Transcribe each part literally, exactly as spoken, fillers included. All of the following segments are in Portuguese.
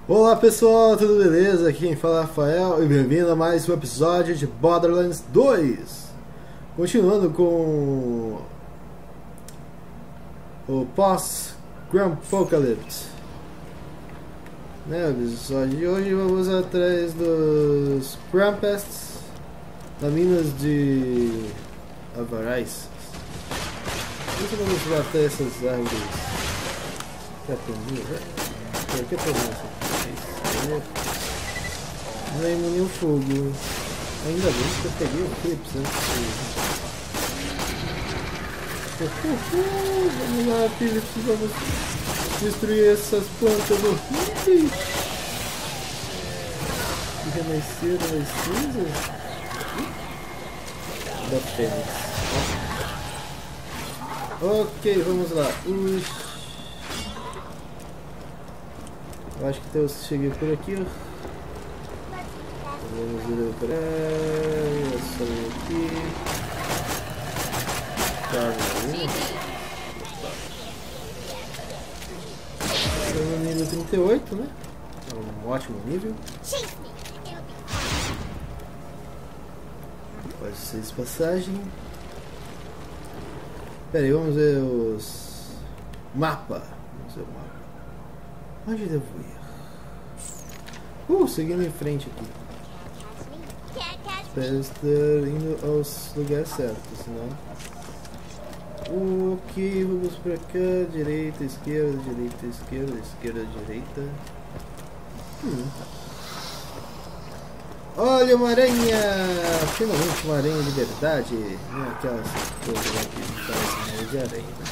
Olá pessoal, tudo beleza? Aqui quem fala é Rafael e bem-vindo a mais um episódio de Borderlands dois. Continuando com o pós-Grumpocalypse, né, o episódio de hoje vamos atrás dos Grumpests das minas de Avarais. Isso, vamos bater essas árvores capininhas. Por que problema isso? Não é imune ao fogo. Ainda bem que eu peguei o clips antes de... Vamos lá, Philips, vamos destruir essas plantas horríveis que renasceram as cinzas da Fênix. Ok, vamos lá. Ux. Eu acho que eu cheguei por aqui. Vamos ver por aí. Só aqui. Tá, no nível trinta e oito, né? É um ótimo nível. Pode ser de passagem. Pera aí, vamos ver os... Mapa. Vamos ver o mapa. Onde devo ir? Uh, seguindo em frente aqui. Espero estar indo aos lugares certos, senão... Ok, vamos pra cá. Direita, esquerda, direita, esquerda, esquerda, direita. Hum. Olha uma aranha! Finalmente uma aranha de verdade. Não é aquelas coisas aqui que parecem de aranha, né?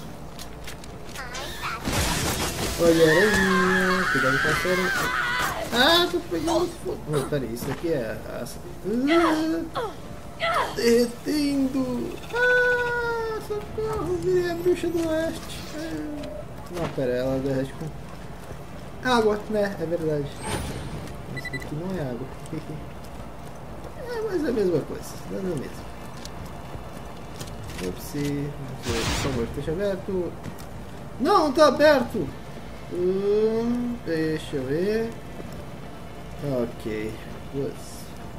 Olha a aranha, cuidado com a aranha. Ah, tô pegando fogo. Não, peraí, isso aqui é ácido. Ah, derretendo. Ah, socorro, virei a bruxa do oeste. Ah. Não, pera, ela derrete com água, né? É verdade. Isso aqui não é água. É, mas é a mesma coisa, não é mesmo. Upsi, por favor, deixa aberto. Não, tá aberto. Hum, deixa eu ver. Ok. Ups.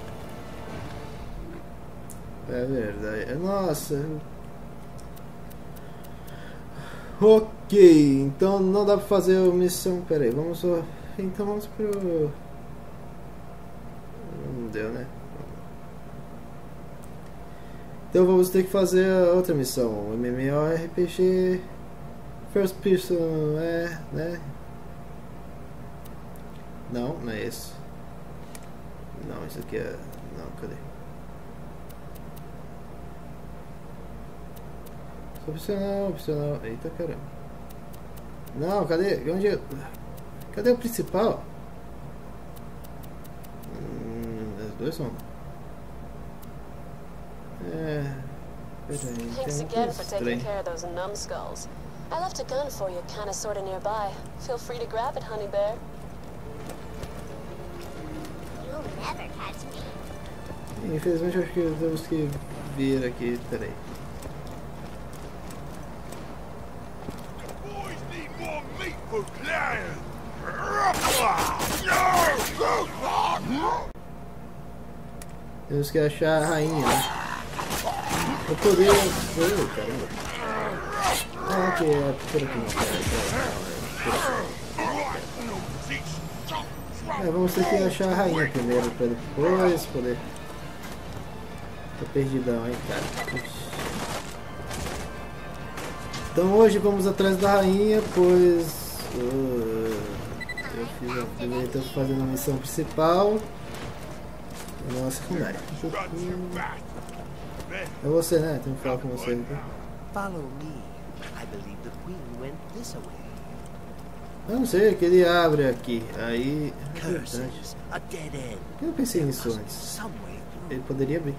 É verdade. Nossa. Ok. Então não dá pra fazer a missão. Pera aí, vamos só. Então vamos pro. Não deu, né? Então vamos ter que fazer a outra missão. MMORPG. First person, é, né? Não, não é esse. Não, isso aqui é... Não, cadê? Opcional, opcional. Eita caramba. Não, cadê? Onde é? Cadê o principal? Hum, os dois são... É... Thanks again for taking care of those numbskulls. I left a gun for you, kinda sorta nearby. Feel free to grab it, honey bear. You'll never catch me. Infelizmente acho que temos que vir aqui, peraí. Boys need more meat for Clarion. Temos que achar a rainha, né? Eu poder... Oh, caramba. Ah, ok, é por aqui não. É, vamos ter que achar a rainha primeiro, para depois poder... Tô perdidão, hein, cara. Então hoje vamos atrás da rainha, pois... Uh, eu fiz a... deveria estar fazendo a missão principal. Não a secundária. É você, né? Tenho que falar com você. Então. Follow me. I believe the queen went this way. Eu não sei, que ele abre aqui. Aí. É verdade. A dead end. Eu pensei nisso antes. Ele poderia abrir.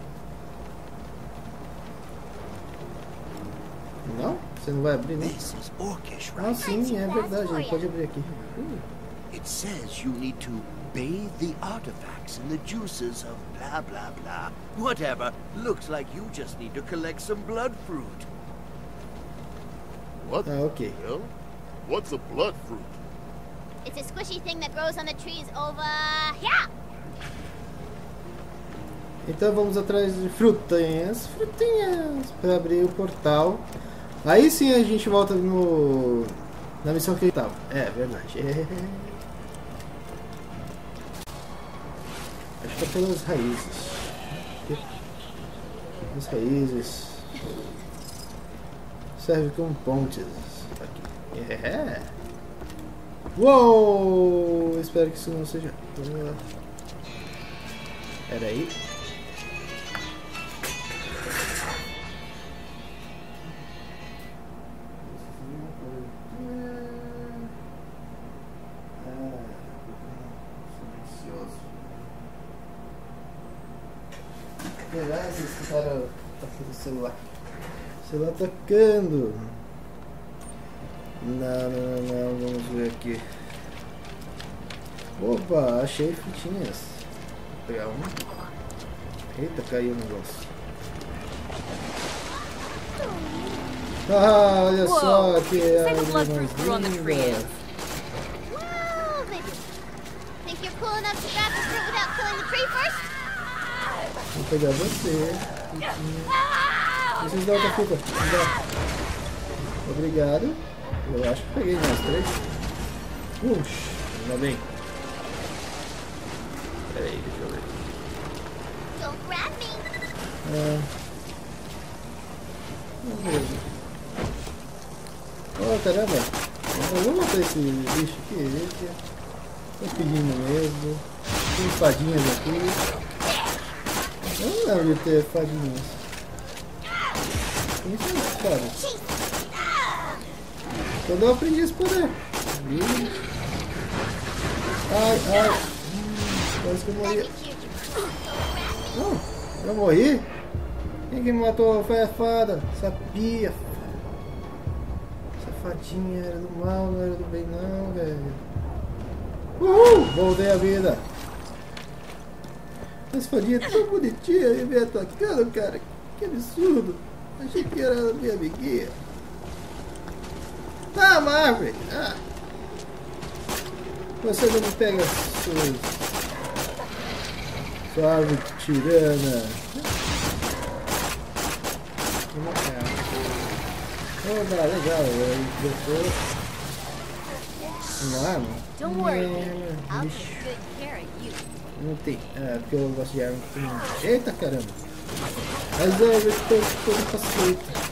Não? Você não vai abrir, não? This is Orcish, Ah, right? sim, é verdade. Ele pode abrir aqui. Uh. It says you need to bathe the artifacts in the juices of blah blah blah. Whatever. Looks like you just need to collect some blood fruit. What Ah, ok. the hell? What's a blood fruit? It's a squishy thing that grows on the trees over here. Então vamos atrás de frutinhas, frutinhas, para abrir o portal. Aí sim a gente volta no na missão que ele tava. É verdade. É. Acho que é pelas raízes. As raízes serve como pontes. Aqui. É. Uou! Espero que isso não seja. Pera aí. Esse cara tá fazendo o celular. O celular tocando. Não, não, não, vamos ver aqui. Opa, achei frutinhas. Vou pegar uma. Eita, caiu o negócio. Ah, olha Whoa. só que é Say the a blood mais fruit grew on the tree. linda. Well, then. Think you're cool enough to grab the fruit without killing the tree first? Vou pegar você. Vocês dão outra fruta. Me dá. Obrigado. Eu acho que peguei mais três. Puxa, ainda bem. Pera aí, deixa eu ver. Don't grab me. Ah. Vamos ver. Oh, caramba. Eu vou matar esse bicho aqui. Esse. Tô pedindo mesmo. Tem fadinhas aqui. Eu não lembro de ter fadinhas. Tem isso aí, cara. Quando eu aprendi esse poder. Ai, ai. Hum, parece que eu morri. Não, eu morri? Quem que me matou? Foi a fada. Sabia. Essa fadinha era do mal, não era do bem não, velho. Uhul! Voltei a vida. Essa fadinha é tão bonitinha e me atacando, cara. Que absurdo. Achei que era minha amiguinha. Ah, Marvel! Ah. Você não me pega suas... sua árvore tirana. Oh, dá, legal. Eu tô... uma arma? Don't worry, É, I'll take bicho. good care of you. Não tem. É, porque eu gosto de arma. Eita, caramba. Mas é, eu tô todo facilita.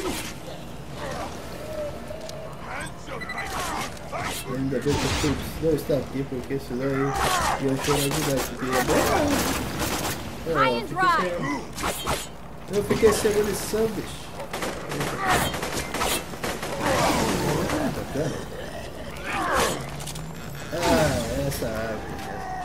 Ainda bem que eu não está aqui, porque senão eu ia ter ajudar aqui. High and dry. Eu, eu fiquei sem munição, bicho. Ah, essa árvore.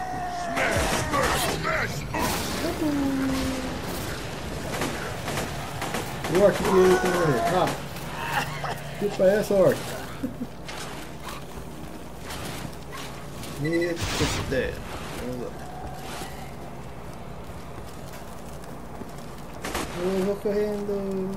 O orc que ele tem que morrer. Ah! Chupa essa, orc. Me fudeu. Vamos lá. Eu vou correndo.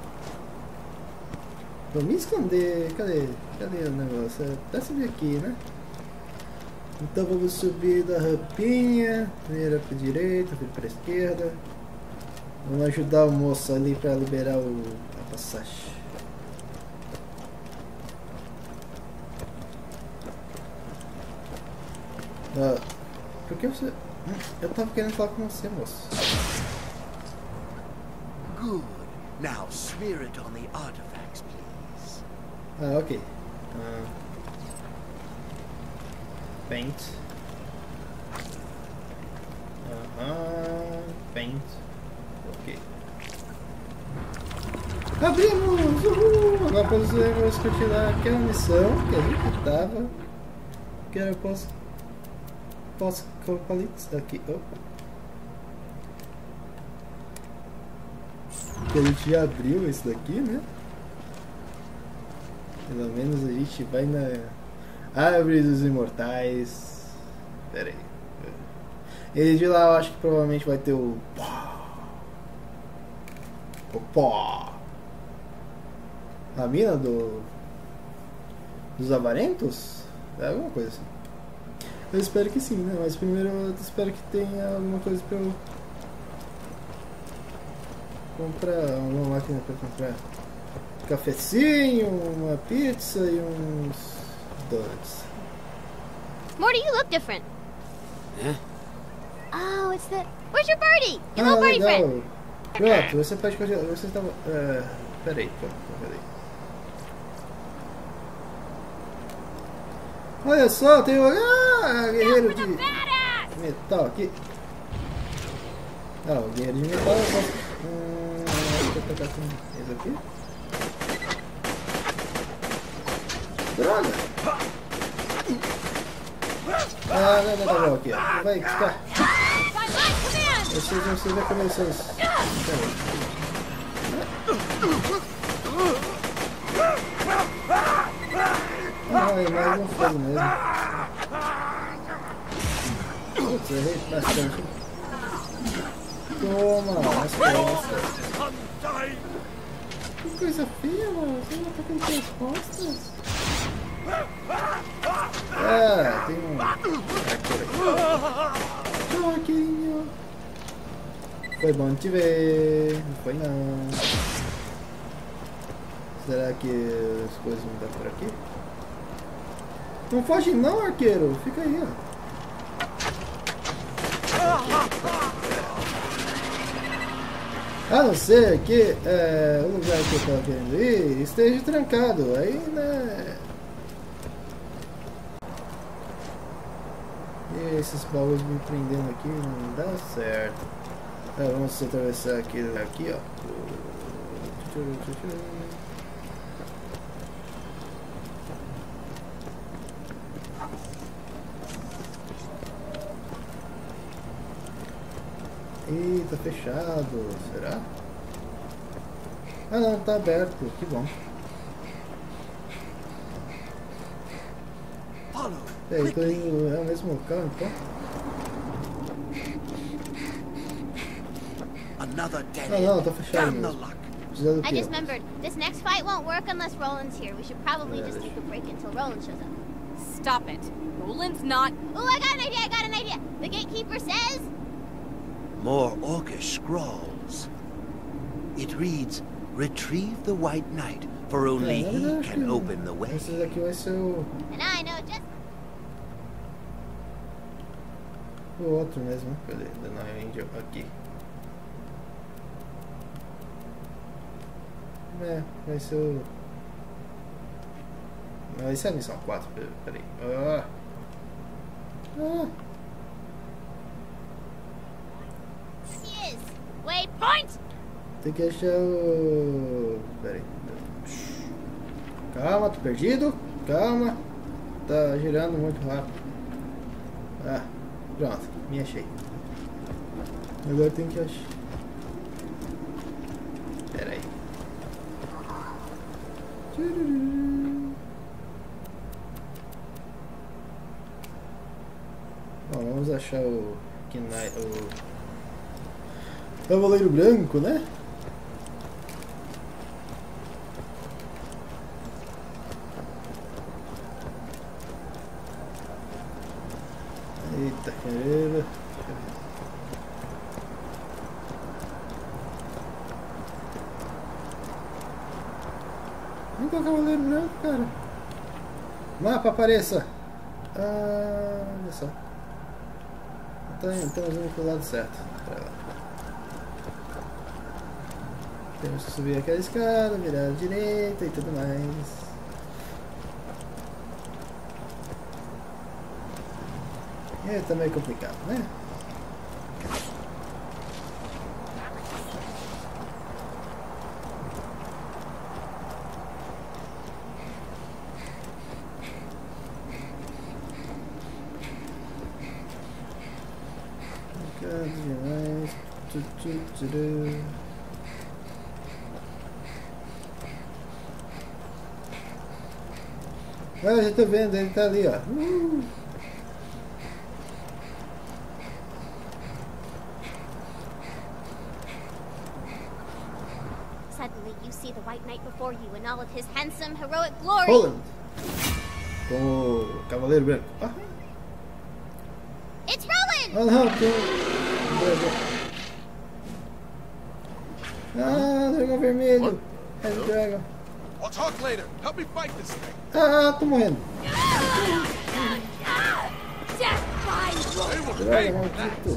Vou me esconder. Cadê? Cadê o negócio? Até subir aqui, né? Então vamos subir da rampinha. Primeiro para a direita, depois para a esquerda. Vamos ajudar o moço ali para liberar o, a passagem. Ah, por que você... Eu tava querendo falar com você, moço. Good. Now smear it on the artifacts, please. Ah, ok. Ah, paint. Aham. Paint. Ok. Abrimos! Uhul! Agora podemos continuar aquela missão que a gente tava. Que era pós... Pós-copalites aqui. Opa. Que a gente já abriu esse daqui, né? Pelo menos a gente vai na Árvore dos Imortais. Pera aí. E de lá eu acho que provavelmente vai ter o o pó. A mina do dos avarentos? É alguma coisa assim. Eu espero que sim, né? Mas primeiro eu espero que tenha alguma coisa pra eu comprar, uma máquina pra comprar cafezinho, uma pizza e uns donuts. Morty, you look different. Huh? Oh, it's the... Where's your birdie? Your Ah, little birdie legal. friend. Pronto, você pode continuar. Você estava. É, peraí, pronto, peraí. Olha só, tem um. Ah, guerreiro de metal aqui. Ah, o guerreiro de metal eu posso. Hum, deixa eu tocar com esse aqui. Droga! Ah, não, não, tá bom aqui, ó. Vai ficar. Você já você vai começar isso. Ah, é mais um fogo mesmo. Putz, errei bastante. Toma, nas costas. Que coisa feia, mano. Você não tá com as costas? Ah, tem um arqueiro aqui. Tchau, arqueirinho. Foi bom te ver. Não foi não. Será que as coisas vão dar por aqui? Não foge não, arqueiro. Fica aí, ó. A não ser que é, o lugar que eu tava querendo ir esteja trancado. Aí, né... E esses baús me prendendo aqui não dá certo. Ah, vamos atravessar aquele aqui, ó. Ih, tá fechado. Será? Ah não, tá aberto. Que bom. É, eu tô indo, é o mesmo local então? Ah não, tá fechado mesmo. Precisa do I quê? just remembered, this next fight won't work unless Roland's here. We should probably just take a break until Roland shows up. Stop it. Roland's not... Oh, I got an idea, I got an idea. The gatekeeper says... More Orcish scrawls. It reads, retrieve the White Knight, for only É, he eu acho can que open the way. esse daqui vai ser o, And I know just... o outro mesmo. Cadê? The Nine Angel aqui. É, vai ser o... Não, esse é a missão quatro, peraí. Ah. Ah. She is. Waypoint! Tem que achar o... Peraí. Calma, tô perdido. Calma. Tá girando muito rápido. Ah, pronto. Me achei. Agora tem que achar... Peraí. Bom, vamos achar o... o... Cavaleiro Branco, né? Eita, caramba. Vem cá, Cavaleiro Branco, cara. Mapa, apareça. Ah, olha só. Então, estamos indo pro lado certo. Pra lá. Temos que subir aquela escada, virar à direita e tudo mais. É, tá meio complicado, né? Complicado demais. Tu, tu, tu, ah, já tô vendo, ele tá ali, ó. Uh! Suddenly you see the White Knight before you in all of his handsome, heroic glory. Roland. com o Cavaleiro Branco. Ah, It's Roland! ah não, tem um dragão. Ah, dragão vermelho. Red Dragon. I'll talk later. Help me fight this thing. Ah, tô morrendo. They will Droga, pay for that. maldito.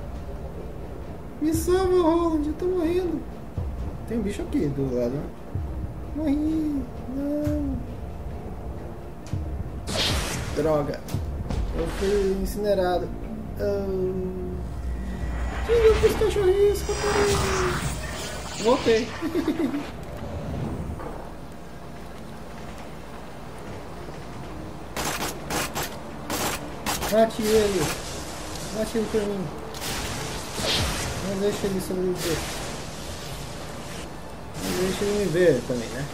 Me salva, Roland, eu tô morrendo. Tem um bicho aqui do lado, né? Morri. Não. Droga. Eu fui incinerado. Oh. Tira os cachorrinhos, rapaz. Voltei. Mate ele. Mate ele por mim. Não deixa ele sobreviver. Não deixa ele me ver também, né?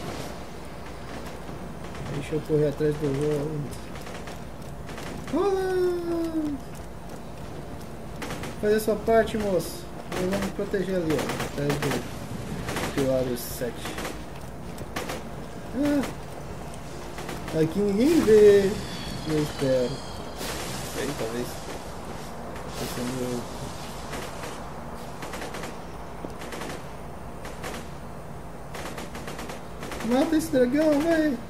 Deixa eu correr atrás do Roland. Roland! Fazer sua parte, moço. Eu vou me proteger ali, ó. Atrás do pilar sete. Ah, aqui ninguém vê. Eu espero. Aí, talvez. Esse é meu. Mata esse dragão, velho!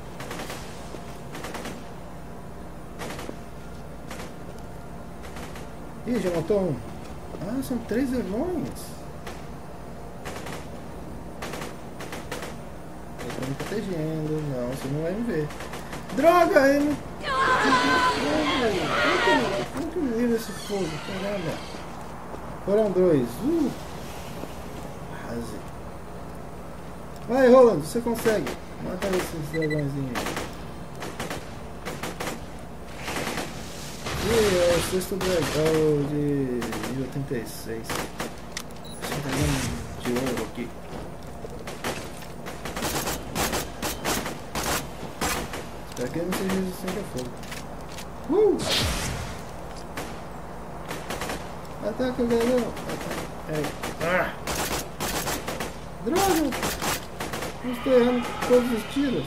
Ih, já matou um. Ah, são três dragões. Eu tô me protegendo. Não, você não vai me ver. Droga! Ele não... Como que eu livro esse fogo? Caramba! Foram dois. Uh! Quase. Vai, Roland, você consegue. Mata esses dragõezinhos. E é o sexto dragão de oitenta e seis. Esse dragão de ouro aqui. Espero que ele não seja resistente a fogo. Uh! Ataca o dragão! É. Ah! Droga! Eu estou errando todos os tiros.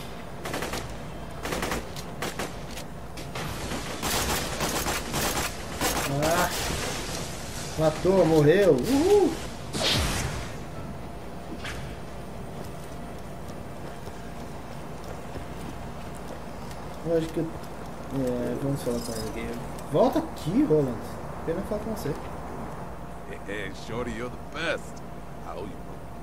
Ah! Matou, morreu! Uhul! Eu acho que... É, vamos falar com ele aqui. Volta aqui, Roland. Eu não falo com você. Hey, Shorty, you're the best. How you?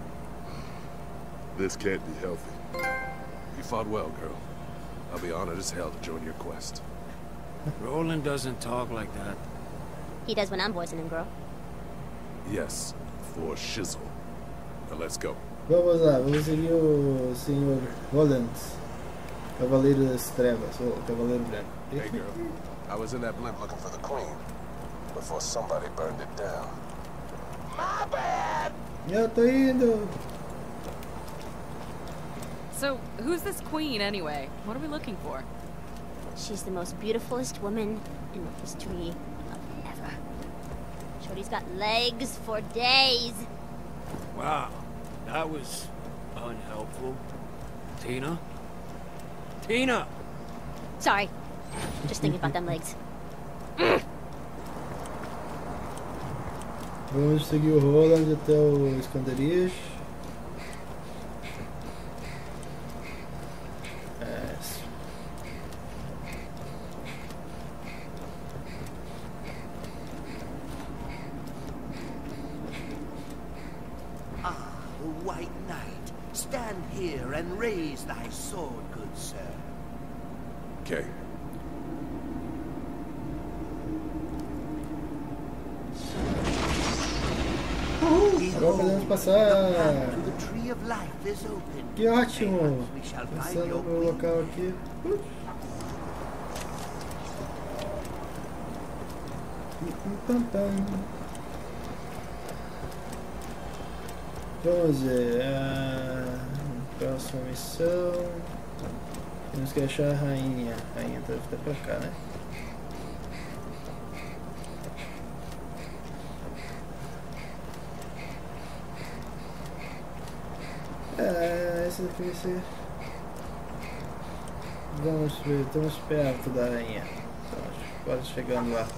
This can't be healthy. You fought well, girl. I'll be honored as hell to join your quest. Roland doesn't talk like that. He does when I'm voicing him, girl. Yes, for shizzle. Now let's go. Vamos lá, vamos seguir o senhor Roland. Cavaleiro das Trevas, ou Cavaleiro Branco. Hey girl, I was in that blimp looking for the Queen before somebody burned it down. My bad! Eu tô indo! So, who's this queen anyway? What are we looking for? She's the most beautifulest woman in the history of ever. Shorty's got legs for days. Wow, that was unhelpful. Tina? Tina! Sorry. Just thinking about them legs. Vamos seguir o Roland até o esconderijo. É. Ah, the White Knight. Stand here and raise thy sword, good sir. Okay. Agora podemos passar. To the tree of life is open. Que ótimo! We shall find Passando your no local aqui. Uh. Pam, pam. Vamos ver. A próxima missão. Temos que achar a rainha. A rainha deve estar pra cá, né? É, esse daqui vai ser. Vamos ver, estamos perto da aranha. Estamos quase chegando lá.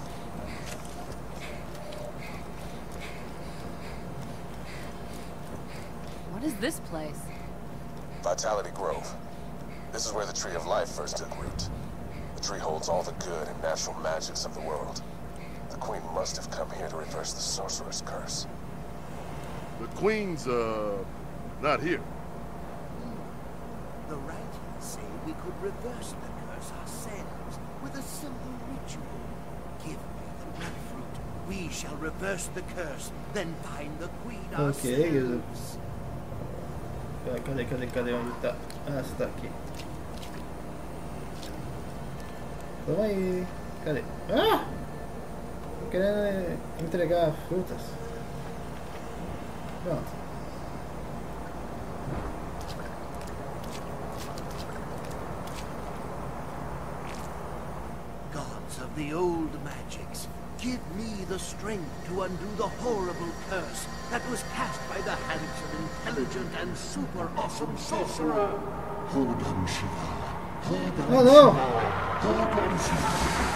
What is this place? Vitality Grove. This is where the Tree of Life first took root. The tree holds all the good and natural magics of the world. The Queen must have come here to reverse the Sorcerer's curse. The Queen's, uh, not here. The writers say we could reverse the curse ourselves with a simple ritual. Give me the blood fruit. We shall reverse the curse, then find the Queen Ok, ourselves. cadê, cadê, cadê? Onde tá? Ah, você tá aqui. Toma aí. Cadê? Ah! Tô querendo entregar frutas. Pronto. Gods of the old magics, give me the strength to undo the horrible curse that was cast by the hands of intelligent and super awesome sorcerer. Hold on, Shiva. Hold on, Oh no! Hold on, Shiva.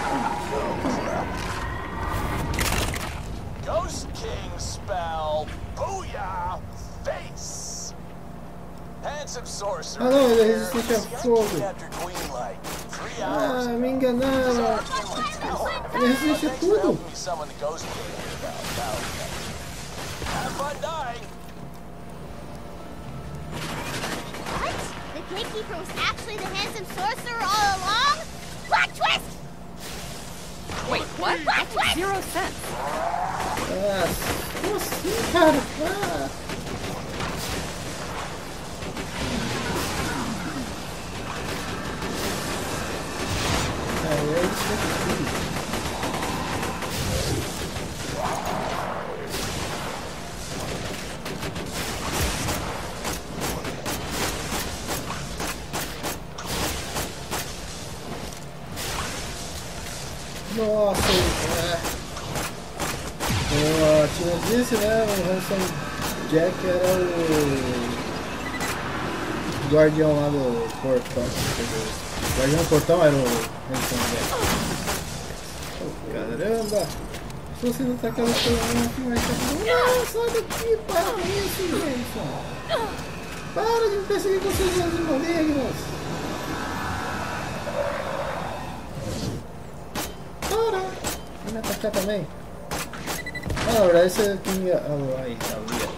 Ghost King spell. Booyah! Face! Handsome sorcerer. Ah não, ele é resistente a fogo. After Queen like three Ah, hours. me enganaram. Ele é resistente a tudo. Me summon the Ghost King. Have fun dying. What? The gatekeeper was actually the handsome sorcerer all along? Plot twist! Wait, what? Plot twist! Zero sense. Ah, como assim, cara? Ah. Aí é isso aqui. Nossa, é. Como a Tina disse, né? O Handsome Jack era o guardião lá do portão. O guardião do portão era o Handsome Jack. Oh, caramba! Se você não tá aquela coisa aqui, vai estar falando, não, sai daqui, para com isso, Jason! Para de me perseguir com seus olhos malignos! Vai me atacar também? Ah, na verdade esse aqui me... Ah, aí, ali.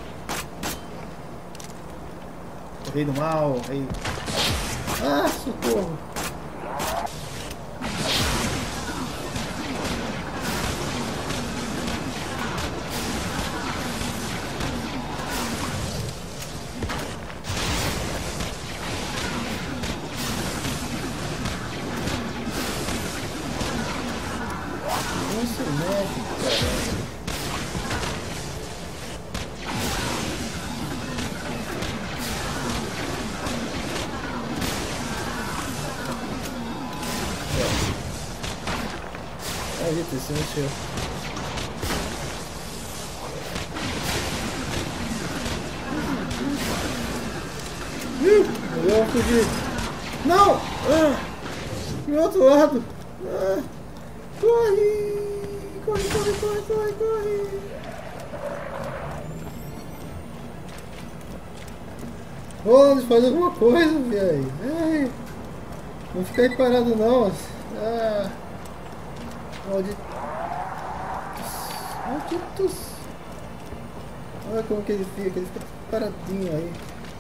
O rei do mal, o rei... Ah, socorro! Não se mexe, cara. Aí, se mexeu. Ih, eu vou fugir. Não! Ah, do outro lado. Ah, corre! Corre, corre, corre, corre, corre! Vamos fazer alguma coisa, velho. Ai, não fica aí parado não. Ah, malditos. Malditos. Olha como que ele fica, ele fica paradinho aí.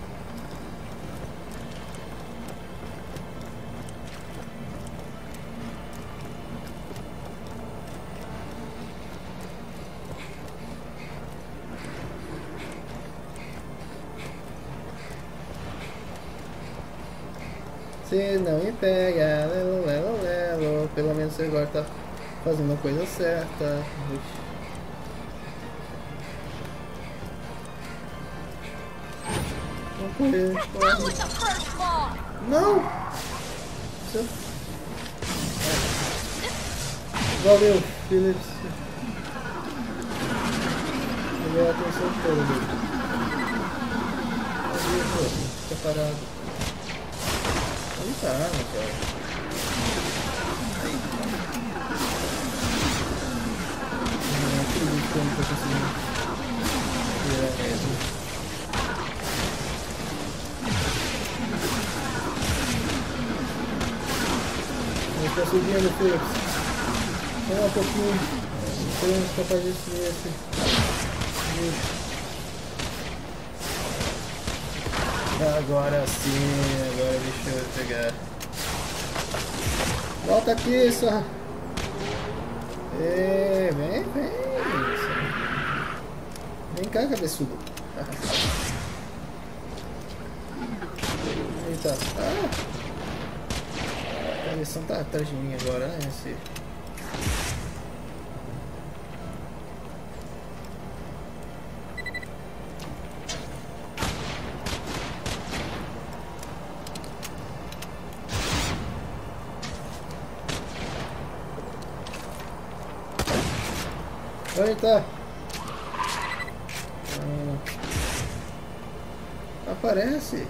Se não me pega, lelo, lelo, lelo. Pelo menos você agora tá fazendo a coisa certa. Vamos correr, corre. Não! Isso. Valeu, Phillips. Levou a atenção toda dele. Fica parado. Onde tá a arma, cara? Não acredito que eu não tô conseguindo virar mesmo. Não tô subindo, Felix. Só um pouquinho. Podemos escapar disso nesse. Agora sim, agora deixa eu pegar. Volta aqui, só. É, vem, vem. Vem cá, cabeçudo. Eita, ah. A cabeção tá atrás de mim agora, né? Esse... Onde tá? Ah, aparece.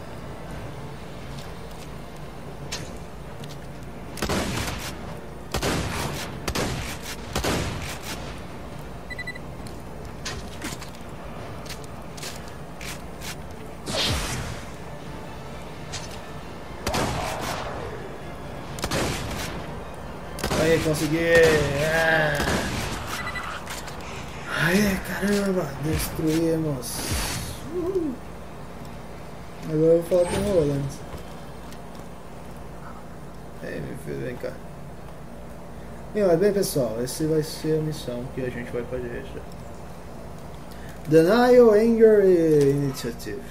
Aí, consegui! Ah. Aê, caramba! Destruímos! Uhul. Agora eu vou falar com o Roland. Ei, meu filho, vem cá. Bem, mas bem, pessoal, essa vai ser a missão que a gente vai fazer já. Denial, Anger e Initiative.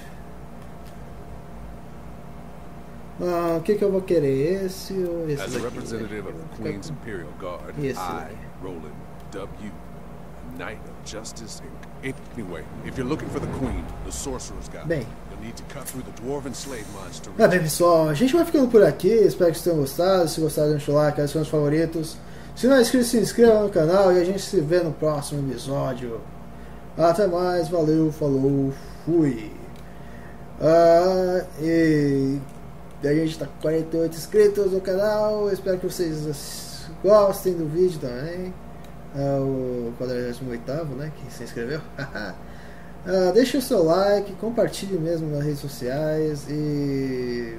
Ah, o que que eu vou querer? Esse ou esse As daqui? a representative of the Queen's Imperial Guard, Esse I, daqui. Roland W., Knight of Justice, Incorporated. Anyway, if you're looking for the Queen, the Sorcerer's Guide, Bem. you'll need to cut through the Dwarven slave mines to Ah, reach bem, pessoal, a gente vai ficando por aqui. Espero que vocês tenham gostado. Se gostaram, deixa o like, quais são os favoritos. Se não é inscrito, se inscreva no canal e a gente se vê no próximo episódio. Até mais, valeu, falou, fui. Ah, e a gente tá com quarenta e oito inscritos no canal. Espero que vocês gostem do vídeo também. É o quadragésimo oitavo, né, que se inscreveu. uh, deixe o seu like, compartilhe mesmo nas redes sociais e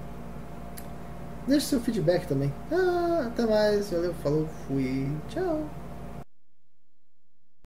deixe seu feedback também. Uh, até mais, valeu, falou, fui, tchau.